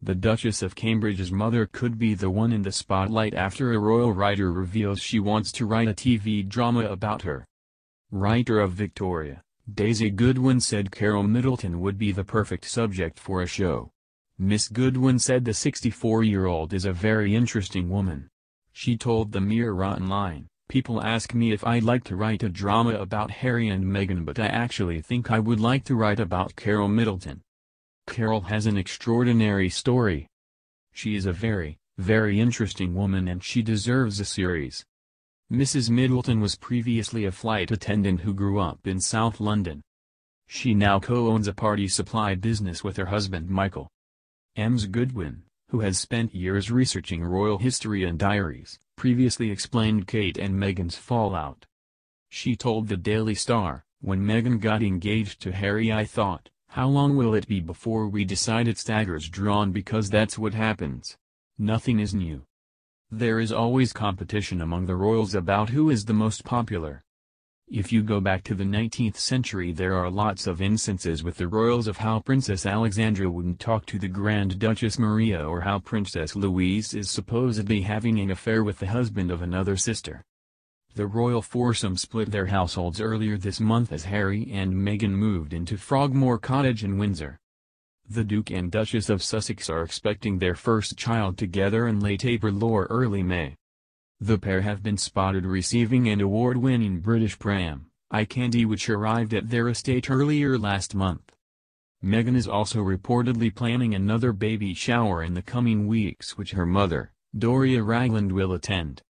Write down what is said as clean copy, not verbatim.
The Duchess of Cambridge's mother could be the one in the spotlight after a royal writer reveals she wants to write a TV drama about her. Writer of Victoria, Daisy Goodwin said Caroline Middleton would be the perfect subject for a show. Miss Goodwin said the 64-year-old is a very interesting woman. She told the Mirror Online, "People ask me if I'd like to write a drama about Harry and Meghan, but I actually think I would like to write about Caroline Middleton. Carol has an extraordinary story. She is a very, very interesting woman and she deserves a series." Mrs. Middleton was previously a flight attendant who grew up in South London. She now co-owns a party supply business with her husband Michael. Ms. Goodwin, who has spent years researching royal history and diaries, previously explained Kate and Meghan's fallout. She told the Daily Star, "When Meghan got engaged to Harry I thought, how long will it be before we decide it's daggers drawn, because that's what happens. Nothing is new. There is always competition among the royals about who is the most popular. If you go back to the 19th century there are lots of instances with the royals of how Princess Alexandra wouldn't talk to the Grand Duchess Maria, or how Princess Louise is supposedly having an affair with the husband of another sister." The royal foursome split their households earlier this month as Harry and Meghan moved into Frogmore Cottage in Windsor. The Duke and Duchess of Sussex are expecting their first child together in late April or early May. The pair have been spotted receiving an award-winning British pram, eye candy, which arrived at their estate earlier last month. Meghan is also reportedly planning another baby shower in the coming weeks, which her mother, Doria Ragland, will attend.